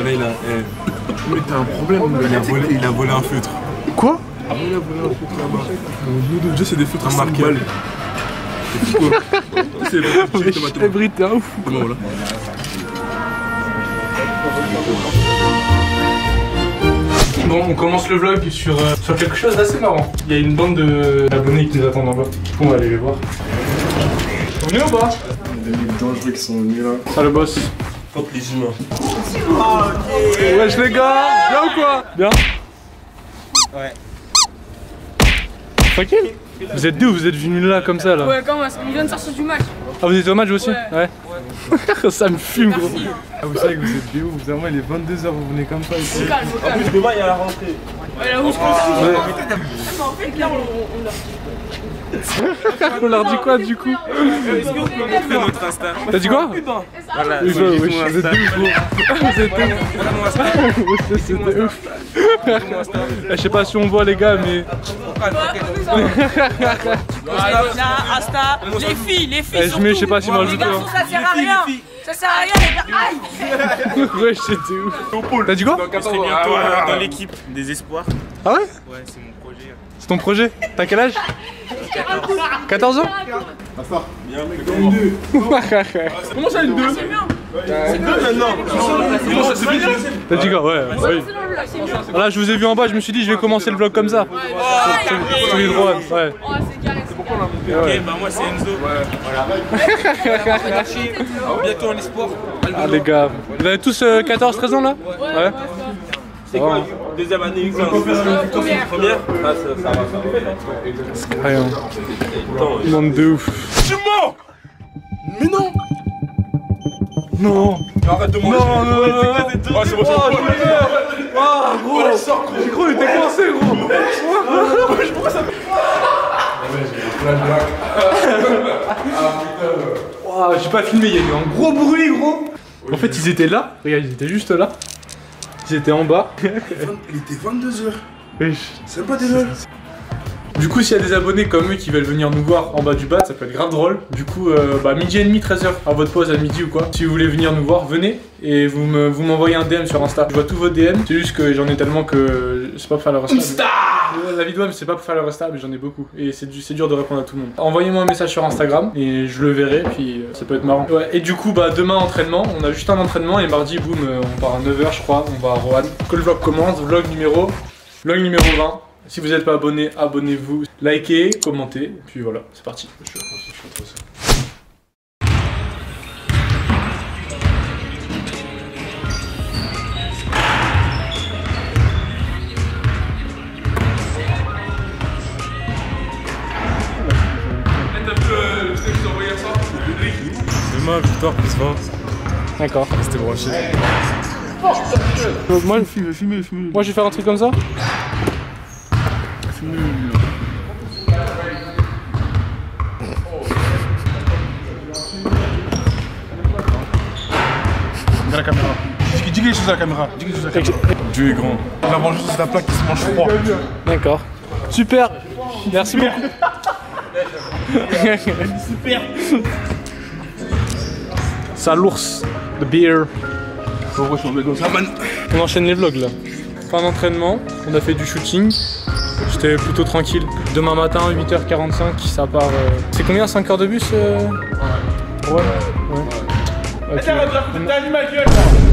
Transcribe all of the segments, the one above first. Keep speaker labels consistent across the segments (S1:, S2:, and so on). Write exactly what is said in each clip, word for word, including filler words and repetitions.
S1: là il a... Eh. Mais t'as un problème, il a, volé, il a volé un feutre.
S2: Quoi?
S1: Ah il a volé un feutre là-bas. Nous de Dieu c'est des feutres marqués. C'est quoi? C'est
S2: le Brit, t'es un ouf.
S1: Comment voilà?
S2: Bon, on commence le vlog sur, euh, sur quelque chose d'assez marrant. Il y a une bande d'abonnés qui nous attendent en bas. On va aller les voir. On est ou pas?
S1: Il y a des mecs dangereux qui sont venus là.
S2: Ça le boss.
S1: Contre les humains.
S2: Oh, okay. Wesh les gars, bien ou quoi? Bien.
S3: Ouais.
S2: Tranquille. Vous êtes deux ou vous êtes venus là comme ça là?
S4: Ouais, comment on vient de sortir du match.
S2: Ah vous êtes au match aussi? Ouais. Ouais. Ouais. Ça me fume gros.
S1: Ah vous savez que vous êtes vieux, vous vraiment il est vingt-deux heures, vous venez comme ça ici.
S4: Au calme, au calme.
S3: En plus demain il y a la rentrée.
S4: Ouais là où je pense que
S2: ouais.
S4: En fait là on, on leur
S2: on leur dit quoi du coup?
S3: Est-ce que vous pouvez montrer notre Insta?
S2: T'as dit quoi?
S3: Voilà,
S2: oui,
S3: ouais,
S2: ouais,
S3: ouais,
S2: vous êtes ouf gros. Vous êtes ouf. C'était ouf. Je sais pas si on voit les gars mais...
S4: Insta, les filles, les filles.
S2: Je mets, je sais pas si on va le
S4: Les garçons ça sert à rien. Ça sert à rien les gars. Aïe.
S2: Ouais c'était ouf. T'as dit quoi?
S3: Je serai bientôt euh, dans l'équipe des espoirs.
S2: Ah ouais?
S3: Ouais, c'est mon projet.
S2: C'est ton projet? T'as quel âge? quatorze ans?
S1: Ah ça. Bien mec.
S2: Comment ça une deux?
S4: C'est bien.
S3: C'est deux maintenant.
S1: Comment ça c'est bien?
S2: T'as dit quoi? Ouais. Oui. Là je vous ai vu en bas, je me suis dit je vais commencer le vlog comme ça. Sur les droits, ouais.
S4: Oh c'est carré, c'est carré.
S3: Ok, bah moi c'est Enzo. Voilà. Bientôt en espoir.
S2: Ah les gars, vous avez tous euh, quatorze treize ans là? Ouais.
S3: C'est quoi? Deuxième année,
S4: Première.
S3: Première? Ah ça, ça va, ça va.
S2: C'est rien. Monde de ouf.
S1: Tu mens? Mais non.
S2: Non.
S3: Arrête de manger.
S2: Non, non, non, non.
S1: Ah c'est bon, c'est bon.
S2: Ah gros, j'ai cru il était coincé gros. Wow, j'ai pas filmé, il y a eu un gros bruit gros. En fait ils étaient là, regarde ils étaient juste là. Ils étaient en bas.
S1: Il était vingt-deux heures.
S2: Oui.
S1: C'est pas des lol.
S2: Du coup, s'il y a des abonnés comme eux qui veulent venir nous voir en bas du bat, ça peut être grave drôle. Du coup, euh, bah, midi et demi, treize heures, à votre pause à midi ou quoi. Si vous voulez venir nous voir, venez et vous me, vous m'envoyez un D M sur Insta. Je vois tous vos D M, c'est juste que j'en ai tellement que c'est pas pour faire le resta. Insta mais... La vidéo, c'est pas pour faire le resta, mais j'en ai beaucoup. Et c'est dur de répondre à tout le monde. Envoyez-moi un message sur Instagram et je le verrai, puis euh, ça peut être marrant. Ouais, et du coup, bah, demain, entraînement. On a juste un entraînement et mardi, boum, euh, on part à neuf heures, je crois. On va à Roanne. Que le vlog commence, vlog numéro, vlog numéro vingt. Si vous n'êtes pas abonné, abonnez-vous, likez, commentez, et puis voilà, c'est parti. Je suis trop, je suis trop ça.
S1: Demain, victoire plus vingt.
S2: D'accord.
S1: C'était branché.
S2: Donc, moi,
S1: Filmez, filmez, filmez.
S2: moi je vais faire un truc comme ça.
S1: Regarde la caméra. Dis, dis quelque chose à la caméra. Dis quelque chose à la caméra. Dieu est grand. La vengeance c'est un plat qui se mange froid.
S2: D'accord. Super. Merci beaucoup.
S3: Super.
S2: Ça l'ours. The beer.
S1: Pourquoi je suis en comme ça, man?
S2: On enchaîne les vlogs là. Fin d'entraînement, on a fait du shooting. J'étais plutôt tranquille. Demain matin, huit heures quarante-cinq, ça part. Euh... C'est combien? cinq heures de bus euh... Ouais. Ouais. Ouais. Okay.
S3: Arrête de raconter ta vie, ma gueule.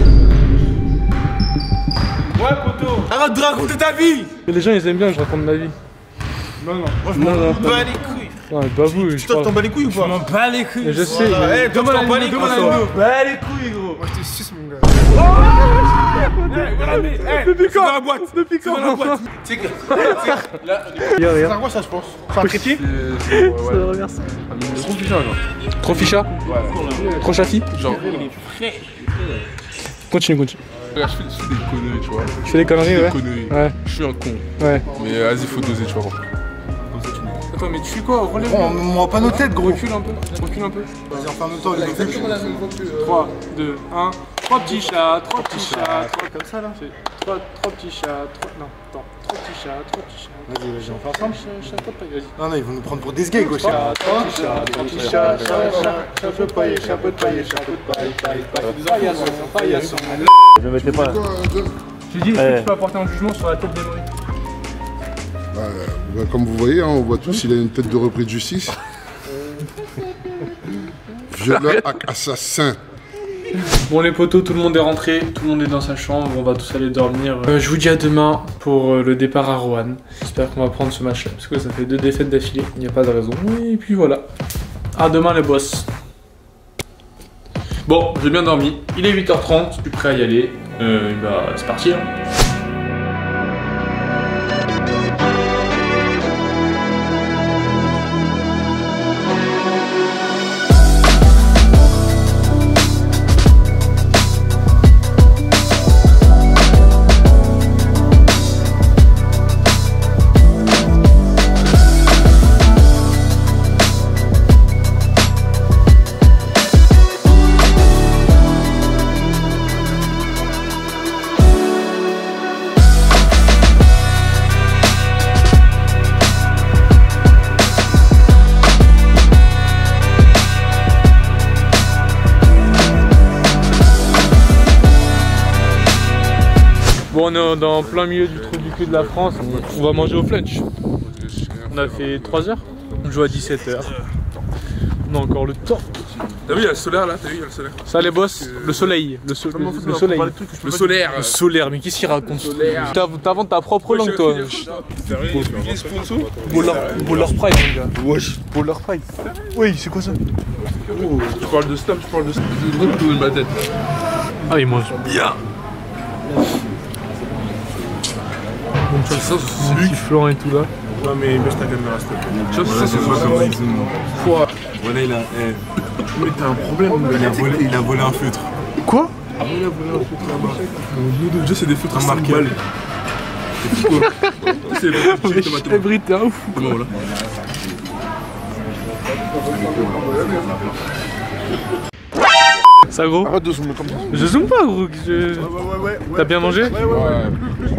S3: Ouais, poteau. Arrête de raconter ta vie.
S2: Et les gens ils aiment bien que je raconte ma vie.
S1: Non, non. Moi je
S3: m'en
S1: m'en
S3: bats les couilles.
S2: Ouais, pas vous, je
S1: Toi,
S2: parle.
S1: t'en bats les couilles ou pas?
S3: Je m'en bats les couilles.
S2: Je sais.
S3: Voilà.
S2: Mais...
S3: Eh, toi, t'en bats les couilles. Je m'en bats les couilles, gros.
S1: Moi je te suce, mon gars.
S3: Voilà, mais.
S2: Depuis quand?
S3: Dans la boîte.
S2: Depuis quand?
S3: Dans la boîte. Tu sais que. Là,
S2: Y'a rien.
S1: C'est à quoi ça, je pense? C'est un trépied?
S2: C'est le remercie.
S1: Trop fichard, genre.
S2: Trop ficha?
S1: Ouais.
S2: Trop chafi?
S1: Genre.
S2: Continue, continue.
S1: Regarde, je fais, je fais des conneries, tu vois.
S2: Tu fais des conneries, ouais?
S1: Des conneries.
S2: Ouais.
S1: Je suis un con.
S2: Ouais.
S1: Mais vas-y, faut doser, tu vois. Comme ça, tu me.
S2: Attends, mais tu fais quoi? Relève.
S1: On voit pas nos têtes, gros.
S2: Recule un peu. Recule un peu.
S1: Vas-y, enferme-toi, les gars.
S2: trois, deux, un. Trois petits chats, trois petits chats, trois comme ça là. Trois, trois petits chats, trois. Non, attends. petit chat, trois petits chats. Vas-y, vas-y, on fait ensemble. Chat, chat, papaye, vas-y.
S5: Non, non, ils vont nous prendre pour des gays, gauche.
S2: Chat, trois petits chats, trois petits chats, chat, chat, chapeau de paille, chapeau de paille, chapeau de paille, paille, paille. Paillasson, paillasson.
S6: Je mettais pas.
S2: Je dis, est-ce que tu peux apporter un jugement sur la tête d'Emery?
S7: Bah, bah, comme vous voyez, hein, on voit tous, il a une tête de repris de justice. Violeur, assassin.
S2: Bon les potos, tout le monde est rentré, tout le monde est dans sa chambre, on va tous aller dormir. Euh, je vous dis à demain pour euh, le départ à Roanne. J'espère qu'on va prendre ce match là, parce que ça fait deux défaites d'affilée, il n'y a pas de raison. Et puis voilà. À demain les boss. Bon, j'ai bien dormi, il est huit heures trente, je suis prêt à y aller. Euh, bah c'est parti hein. Bon, on est dans plein milieu du trou du cul de la France, on va manger au flunch. On a fait trois heures, on joue à dix-sept heures. On a encore le temps.
S1: T'as vu, il y a le solaire là, t'as vu, il y a le solaire.
S2: Ça les boss, le soleil, le, so le, le soleil.
S1: Le solaire.
S2: Le solaire, mais qu'est-ce qu'il raconte? T'inventes ta propre langue toi. Bowler Pride mon gars.
S1: Wesh.
S2: Bowler Pride. Oui, c'est quoi ça?
S1: Tu parles de slam, tu parles de slam. Je vais tourner ma tête.
S2: Ah il mange bien.
S1: Donc ça, c'est
S2: Un petit flan et tout là.
S3: Ouais, mais baisse ta caméra, s'il te plaît.
S1: Tu vois, ça, c'est quoi comme
S3: Quoi? Voilà, il a. Eh. Mais t'as un problème, il a volé, il a volé un feutre.
S2: Quoi?
S3: Ah, il a volé un feutre là-bas.
S1: Nous, déjà, c'est des feutres à cinq balles. C'est le petit de
S2: Eh, Brit, t'es un ouf.
S1: Comment voilà?
S2: Ça gros?
S1: Arrête de zoomer comme ça.
S2: Je zoome pas gros. Je...
S3: Ouais, ouais, ouais, ouais.
S2: T'as bien mangé?
S3: Ouais, ouais, ouais.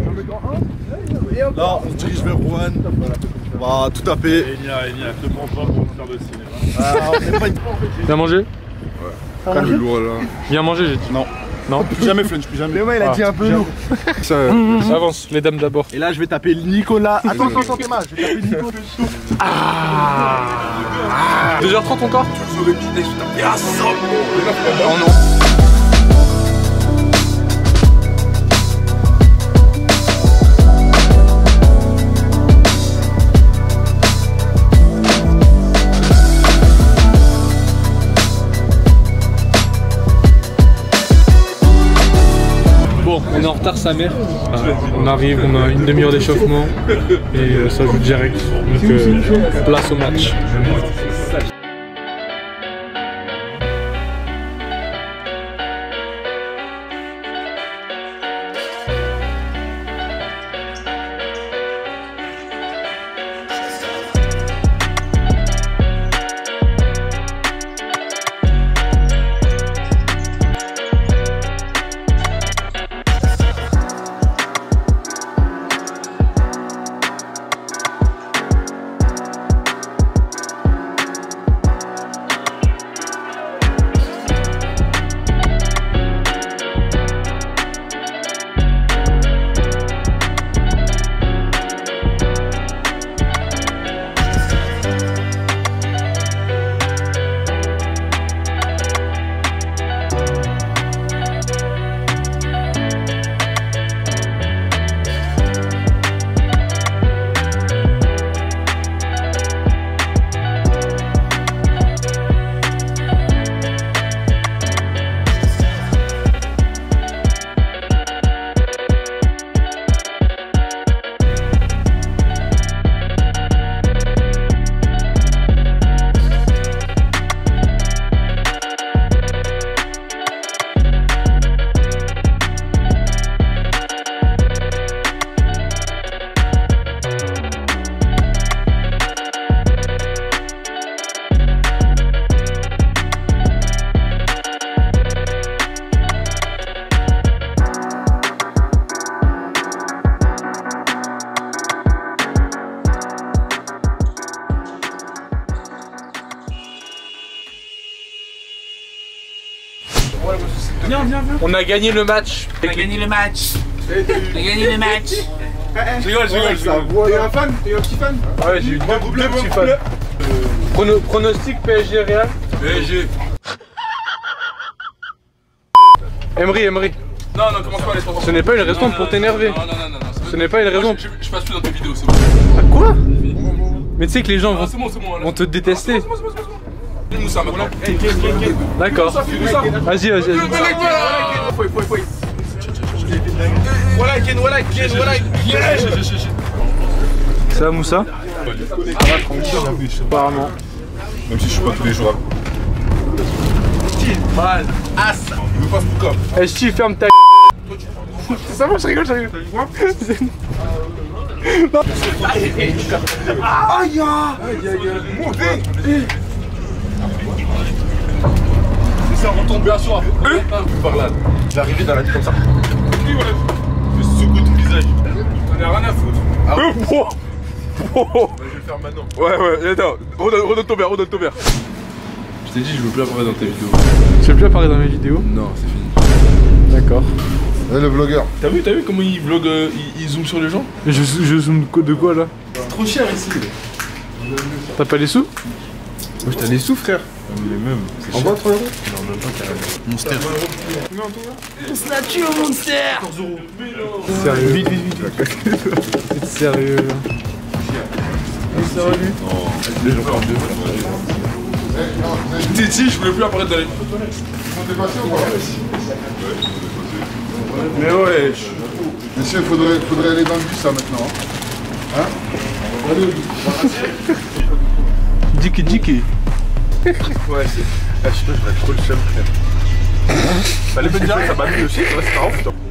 S3: Là, on se dirige vers Rouen. On va tout taper.
S1: Enya, Enya, te prends pas pour faire de cinéma.
S3: Ah, on est pas une.
S2: Bien mangé?
S7: Le lourd là.
S2: Bien mangé j'ai dit.
S3: Non.
S2: Non?
S3: Plus jamais flunch, plus jamais.
S5: Ouais, il a dit un peu lourd.
S7: Ça,
S2: Avance, les dames d'abord.
S3: Et là, je vais taper Nicolas. Attends, attends, attends, Thomas. Je vais taper Nico.
S2: Ah deux heures trente encore?
S1: Sur le petit, je t'ai à cent.
S2: Oh non. Bon, on est en retard sa mère. Euh, on arrive, on a une demi-heure d'échauffement et euh, ça joue direct. Donc euh, place au match. Viens, viens, viens. On a gagné le match.
S4: On a gagné le match. On a gagné le match.
S1: Je rigole, je rigole, je rigole. T'es un fan? T'es un petit fan?
S2: Ouais, j'ai eu deux groupes de petits fans. Prono pronostic P S G Real.
S1: P S G.
S2: Emery, Emery.
S1: Non, non, commence pas à aller trop.
S2: Ce n'est pas une raison pour t'énerver.
S1: Non, non, non, non, non.
S2: Ce n'est pas une raison.
S1: Je, je passe plus dans tes vidéos, c'est bon.
S2: Ah, quoi? Mais tu sais que les gens vont,
S1: C'est bon, c'est bon.
S2: vont te détester.
S1: C'est bon, c'est bon, c'est bon. Moussa maintenant.
S2: D'accord. Vas-y, vas-y, vas-y.
S1: Voilà, Ken, voilà, Ken, voilà.
S2: Ça va, Moussa? Apparemment.
S1: Même si je suis pas tous les jours. Mal. As. Je me passe pour quoi?
S2: Eh, Steve, ferme ta.
S1: Ça va, je rigole, je rigole. Aïe, aïe, c'est ça, on retombe bien sûr après. Par là. Je vais arriver dans la vie comme ça. Oui, voilà. Je secoue tout le visage. J'en ai rien à foutre. Ah ouais. Oh. Oh. Bah, je vais le faire maintenant. Ouais, ouais, attends. Redonne ton verre, redonne ton verre. Je t'ai dit, je veux plus apparaître dans tes vidéos.
S2: Tu veux plus apparaître dans mes vidéos?
S1: Non, c'est fini.
S2: D'accord.
S7: Eh, le vlogueur.
S1: T'as vu, t'as vu comment il vlog, euh, il, il zoome sur les gens?
S2: Mais je, je zoome de quoi là?
S1: Trop cher ici.
S2: T'as pas les sous?
S1: Moi, t'as des sous, frère.
S3: Mais même.
S1: En bas, trois euros?
S3: Non, même pas carrément.
S1: Monster.
S4: Statue au monster.
S2: Sérieux?
S1: Vite, vite, vite.
S2: T'es sérieux?
S1: Sérieux? Les gens parlent de T'es dit, je voulais plus apparaître dans les. Mais ouais.
S7: Monsieur, il faudrait, faudrait aller dans le bus là maintenant. Hein, hein? Allez,
S2: Diki Diki.
S1: Ouais, c'est. Ah, je sais pas, j'aurais trop le seum, frère. Fallait me dire, ça m'a mis aussi, ça reste marrant, putain.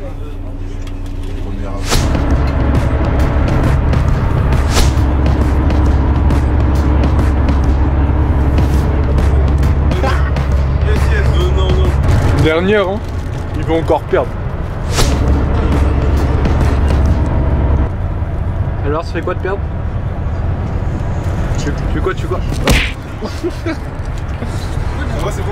S2: Dernière, hein? Ils vont encore perdre. Alors, ça fait quoi de perdre? Tu veux, tu veux quoi, tu veux quoi?
S1: Ouais, c'est bon.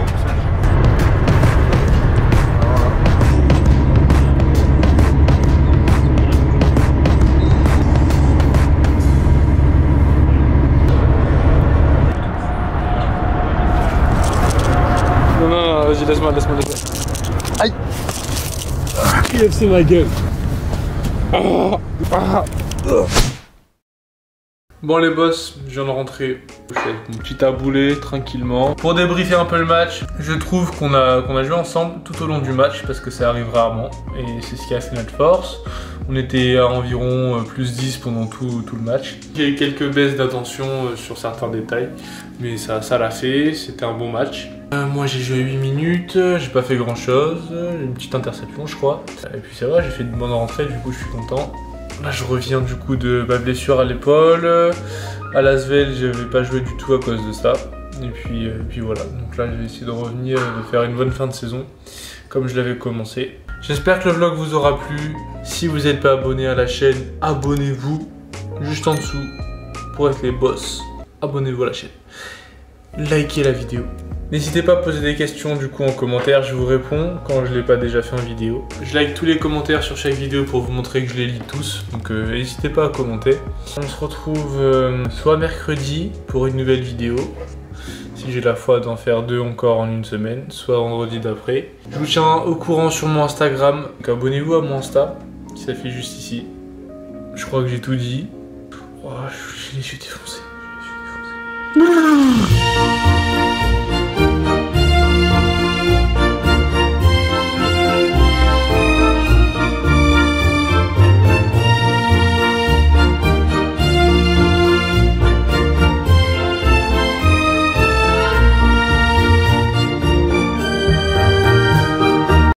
S2: Non, non, non, vas-y, laisse-moi, laisse-moi, laisse-moi. Aïe! K F C ma gueule! Ah, ah, ah. Bon les boss, je viens de rentrer avec mon petit taboulé tranquillement. Pour débriefer un peu le match, je trouve qu'on a, qu'on a joué ensemble tout au long du match parce que ça arrive rarement et c'est ce qui a fait notre force. On était à environ plus dix pendant tout, tout le match. Il y a eu quelques baisses d'attention sur certains détails, mais ça ça l'a fait, c'était un bon match. Euh, moi j'ai joué huit minutes, j'ai pas fait grand chose, une petite interception je crois. Et puis c'est vrai, j'ai fait une bonne rentrée, du coup je suis content. Là je reviens du coup de ma blessure à l'épaule. À Lasvel j'avais pas joué du tout à cause de ça. Et puis, euh, puis voilà, donc là je vais essayer de revenir, de faire une bonne fin de saison comme je l'avais commencé. J'espère que le vlog vous aura plu. Si vous n'êtes pas abonné à la chaîne, abonnez-vous juste en dessous pour être les boss. Abonnez-vous à la chaîne. Likez la vidéo. N'hésitez pas à poser des questions du coup en commentaire, je vous réponds quand je ne l'ai pas déjà fait en vidéo. Je like tous les commentaires sur chaque vidéo pour vous montrer que je les lis tous, donc euh, n'hésitez pas à commenter. On se retrouve euh, soit mercredi pour une nouvelle vidéo, si j'ai la foi d'en faire deux encore en une semaine, soit vendredi d'après. Je vous tiens au courant sur mon Instagram, donc abonnez-vous à mon Insta, qui s'affiche juste ici. Je crois que j'ai tout dit. Oh, j'ai les yeux défoncés. J'ai les yeux défoncés.